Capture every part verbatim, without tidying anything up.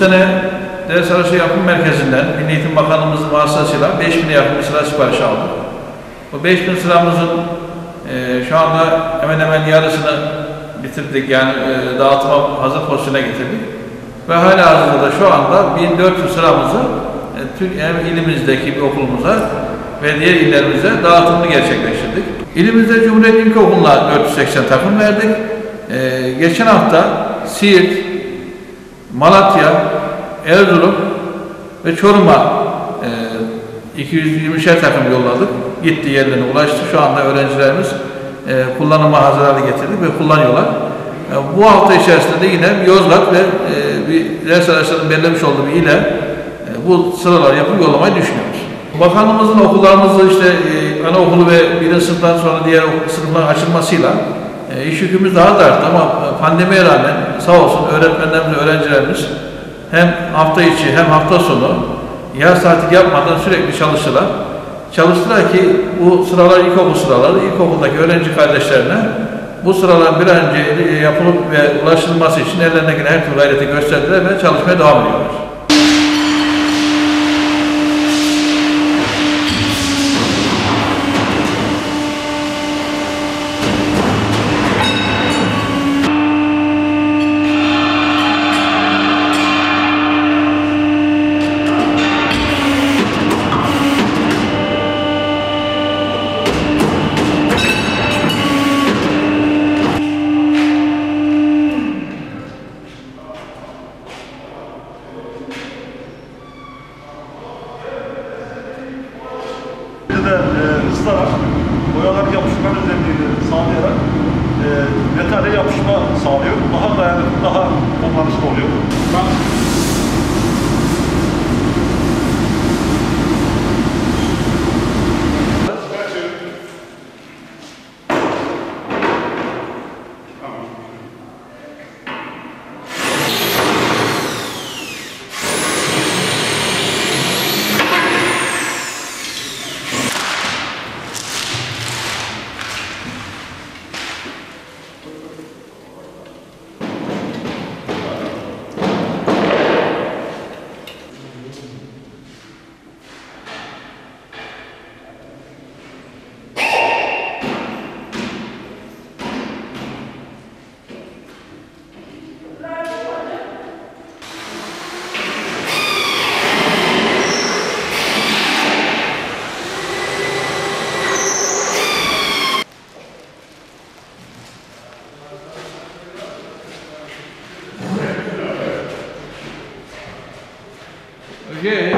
sene ders arası yapım merkezinden Milli Eğitim Bakanlığımızın vasıtasıyla beş bine yakın bir sıra siparişi aldık. Bu beş bin sıramızın e, şu anda hemen hemen yarısını bitirdik, yani e, dağıtıma hazır pozisyona getirdik. Ve hala hazırda da şu anda bin dört yüz sıramızı e, hem ilimizdeki bir okulumuza ve diğer illerimize dağıtımını gerçekleştirdik. İlimizde Cumhuriyet İlkokulu'na dört yüz seksen takım verdik. Ee, geçen hafta Siirt, Malatya, Erzurum ve Çorum'a e, iki yüz yirmişer takım yolladık. Gitti, yerlerine ulaştı. Şu anda öğrencilerimiz e, kullanıma hazır hale getirdik ve kullanıyorlar. E, bu hafta içerisinde de yine Yozgat ve e, bir ders araçlarının belirlemiş olduğu bir ile e, bu sıralar yapıp yollamayı düşünüyoruz. Bakanlığımızın okullarımızda işte e, anaokulu ve birinci sınıftan sonra diğer sınıfların açılmasıyla e, iş yükümüz daha da arttı ama pandemiye rağmen sağ olsun öğretmenlerimiz, öğrencilerimiz hem hafta içi hem hafta sonu yaz tatili yapmadan sürekli çalıştılar. Çalıştılar ki bu sıralar ilkokul sıraları, ilkokuldaki öğrenci kardeşlerine bu sıraların bir an önce yapılıp ve ulaşılması için ellerindeki her türlü gayreti gösterdiler ve çalışmaya devam ediyorlar. ıslarak, boyalar yapışma özelliğini sağlayarak e, metale yapışma sağlıyor. Daha dayanıklı, daha kullanışlı oluyor. Okay.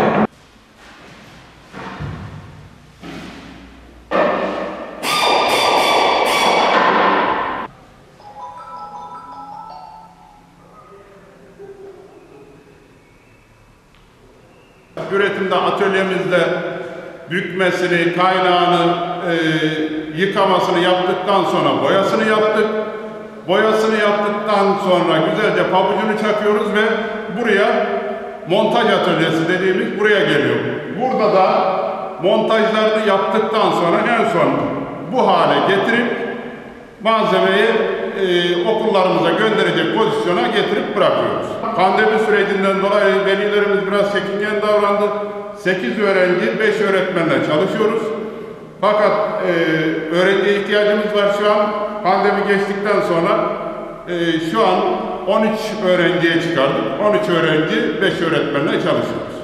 Üretimde atölyemizde bükmesini, kaynağını, e, yıkamasını yaptıktan sonra boyasını yaptık. Boyasını yaptıktan sonra güzelce pabucunu çakıyoruz ve buraya montaj atölyesi dediğimiz buraya geliyor. Burada da montajlarını yaptıktan sonra en son bu hale getirip malzemeyi e, okullarımıza gönderecek pozisyona getirip bırakıyoruz. Pandemi sürecinden dolayı velilerimiz biraz çekingen davrandı. sekiz öğrenci, beş öğretmenle çalışıyoruz. Fakat e, öğrenciye ihtiyacımız var şu an. Pandemi geçtikten sonra e, şu an on üç öğrenciye çıkardık. on üç öğrenci, beş öğretmenle çalışıyoruz.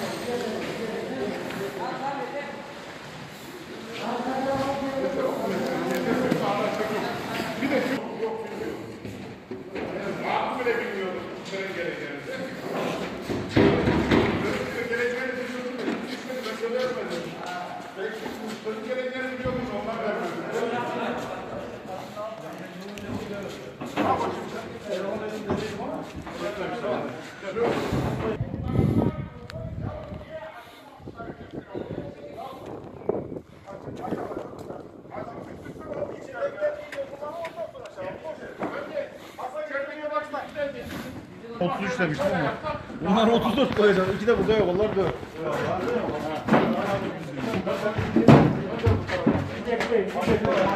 otuz üç demiştim ama. Bunlar otuz dört koyacağız. İki de burada yok. Onlar dört.